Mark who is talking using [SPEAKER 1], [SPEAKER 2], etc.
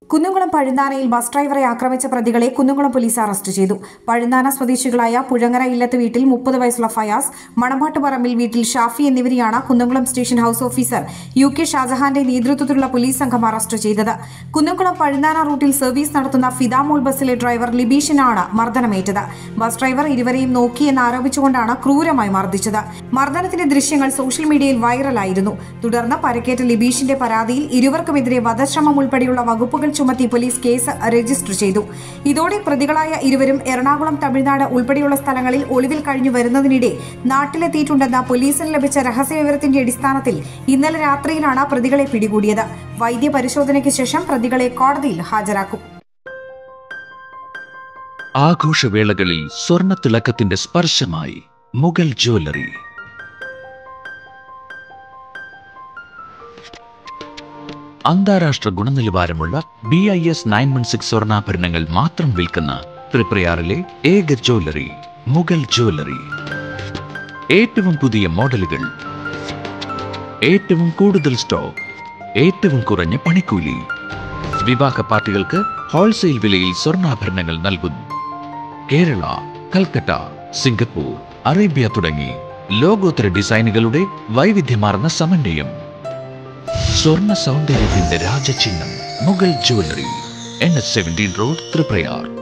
[SPEAKER 1] Kunnamkulam പഴുന്താനയിൽ bus ഡ്രൈവറെ ആക്രമിച്ച പ്രതികളെ കുന്നംകുളം പോലീസ് അറസ്റ്റ് ചെയ്തു. പഴുന്താന സ്വദേശികളായ പുഴങ്ങര ഇല്ലത്ത് വീട്ടിൽ 30 വയസ്സുള്ള ഫയാസ്, മണമ്പാട്ടുപറമ്പിൽ വീട്ടിൽ ഷാഫി എന്നിവരെയാണ് Kunnamkulam station house officer UK ഷാജഹാന്റെ നേതൃത്വത്തിലുള്ള പോലീസ് സംഘം അറസ്റ്റ് ചെയ്തത്. കുന്നംകുളം പഴുന്താന റൂട്ടിൽ സർവീസ് നടത്തുന്ന ഫിദാമോൾ ബസ്സിലെ ഡ്രൈവർ ലിബീഷിനാണ് മർദ്ദനമേറ്റത്. ബസ് ഡ്രൈവർ ഇരുവരെയും നോക്കിയെന്ന് ആരോപിച്ചുകൊണ്ടാണ് ക്രൂരമായി മർദ്ദിച്ചത്. മർദ്ദനത്തിന്റെ ദൃശ്യങ്ങൾ സോഷ്യൽ മീഡിയയിൽ വൈറലായിരുന്നു. തുടർന്ന് പരിക്കേറ്റ ലിബീഷിന്റെ പരാതിയിൽ ഇരുവർക്കുമെതിരെ വധശ്രമം ഉൾപ്പെടെയുള്ള വകുപ്പുകൾ ചുമത്തി പോലീസ് കേസ് രജിസ്റ്റർ ചെയ്തു. ഇതോടെ പ്രതികളായ ഇരുവരും എറണാകുളം, തമിഴ്നാട് ഉൾപ്പെടെയുള്ള സ്ഥലങ്ങളിൽ ഒളിവിൽ കഴിഞ്ഞു വരുന്നതിനിടെ നാട്ടിലെത്തിയിട്ടുണ്ടെന്ന പോലീസിന് ലഭിച്ച രഹസ്യവിവരത്തിന്റെ അടിസ്ഥാനത്തിൽ ഇന്നലെ രാത്രിയിലാണ് പ്രതികളെ പിടികൂടിയത്. വൈദ്യപരിശോധനയ്ക്ക് ശേഷം പ്രതികളെ കോടതിയിൽ ഹാജരാക്കും.
[SPEAKER 2] ആഘോഷവേളകളിൽ സ്വർണ്ണത്തിളക്കത്തിന്റെ സ്പർശമായി മുഗൾ ജ്വല്ലറി. അന്താരാഷ്ട്ര ഗുണനിലവാരമുള്ള BIS 916 സ്വർണ്ണാഭരണങ്ങൾ മാത്രം വിൽക്കുന്ന തൃപ്രയാറിലെ ഏക ജ്വല്ലറി മുഗൾ ജ്വല്ലറി. ഏറ്റവും പുതിയ മോഡലുകൾ, ഏറ്റവും കൂടുതൽ സ്റ്റോക്ക്, ഏറ്റവും കുറഞ്ഞ പണിക്കൂലി. വിവാഹ പാർട്ടികൾക്ക് ഹോൾസെയിൽ വിലയിൽ സ്വർണ്ണാഭരണങ്ങൾ നൽകുന്നു. കേരള, കൽക്കട്ട, സിംഗപ്പൂർ, അറേബ്യ തുടങ്ങി ലോകോത്തര ഡിസൈനുകളുടെ വൈവിധ്യമാർന്ന സമന്വയം. സ്വർണ്ണ സൗന്ദര്യത്തിന്റെ രാജചിഹ്നം Mughal jewellery, NH 17 road, Triprayar.